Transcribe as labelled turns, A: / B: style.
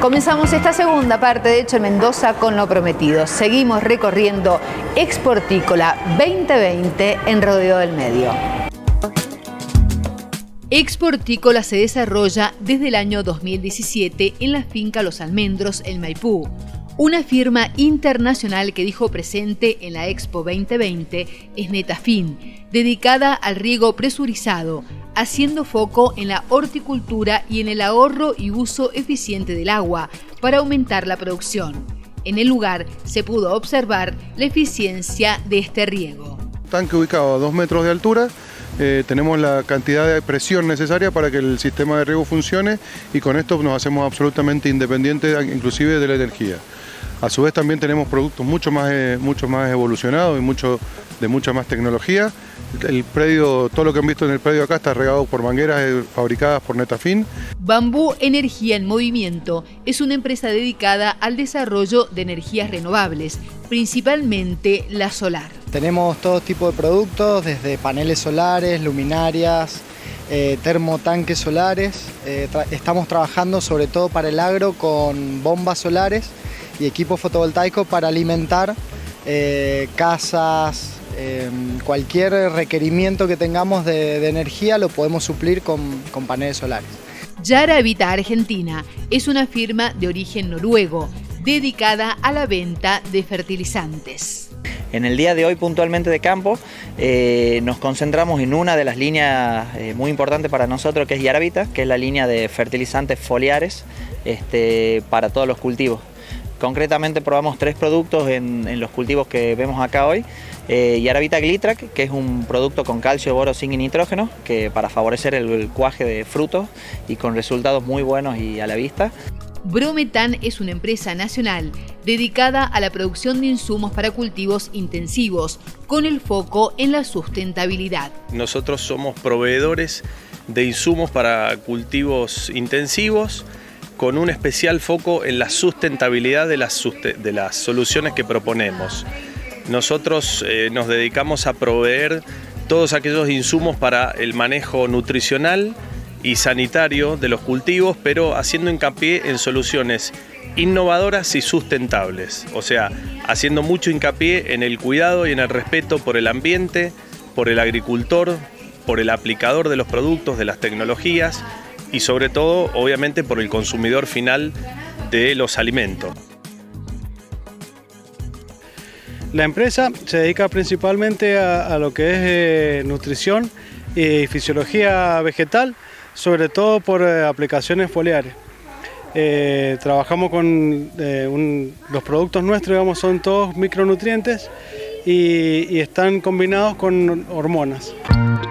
A: Comenzamos esta segunda parte de Hecho en Mendoza con lo prometido. Seguimos recorriendo Exportícola 2020 en Rodeo del Medio. Exportícola se desarrolla desde el año 2017 en la finca Los Almendros, en Maipú. Una firma internacional que dijo presente en la Expo 2020 es Netafin, dedicada al riego presurizado, haciendo foco en la horticultura y en el ahorro y uso eficiente del agua para aumentar la producción. En el lugar se pudo observar la eficiencia de este riego.
B: Tanque ubicado a 2 metros de altura, tenemos la cantidad de presión necesaria para que el sistema de riego funcione y con esto nos hacemos absolutamente independientes inclusive de la energía. A su vez también tenemos productos mucho más evolucionados y de mucha más tecnología. El predio, todo lo que han visto en el predio acá está regado por mangueras fabricadas por Netafin.
A: Bambú Energía en Movimiento es una empresa dedicada al desarrollo de energías renovables, principalmente la solar.
C: Tenemos todo tipo de productos, desde paneles solares, luminarias, termotanques solares. Estamos trabajando sobre todo para el agro con bombas solares y equipos fotovoltaicos para alimentar casas. Cualquier requerimiento que tengamos de energía lo podemos suplir con paneles solares.
A: Yaravita Argentina es una firma de origen noruego dedicada a la venta de fertilizantes.
D: En el día de hoy puntualmente de campo nos concentramos en una de las líneas muy importantes para nosotros, que es Yaravita, que es la línea de fertilizantes foliares para todos los cultivos. Concretamente probamos 3 productos en los cultivos que vemos acá hoy. Yaravita Glitrac, que es un producto con calcio, boro, zinc y nitrógeno, que para favorecer el cuaje de frutos y con resultados muy buenos y a la vista.
A: Brometan es una empresa nacional dedicada a la producción de insumos para cultivos intensivos, con el foco en la sustentabilidad.
E: Nosotros somos proveedores de insumos para cultivos intensivos, con un especial foco en la sustentabilidad de las soluciones que proponemos. Nosotros nos dedicamos a proveer todos aquellos insumos para el manejo nutricional y sanitario de los cultivos, pero haciendo hincapié en soluciones innovadoras y sustentables, o sea, haciendo mucho hincapié en el cuidado y en el respeto por el ambiente, por el agricultor, por el aplicador de los productos, de las tecnologías y sobre todo, obviamente, por el consumidor final de los alimentos.
F: La empresa se dedica principalmente a lo que es nutrición y fisiología vegetal, sobre todo por aplicaciones foliares. Trabajamos con los productos nuestros, digamos, son todos micronutrientes y están combinados con hormonas.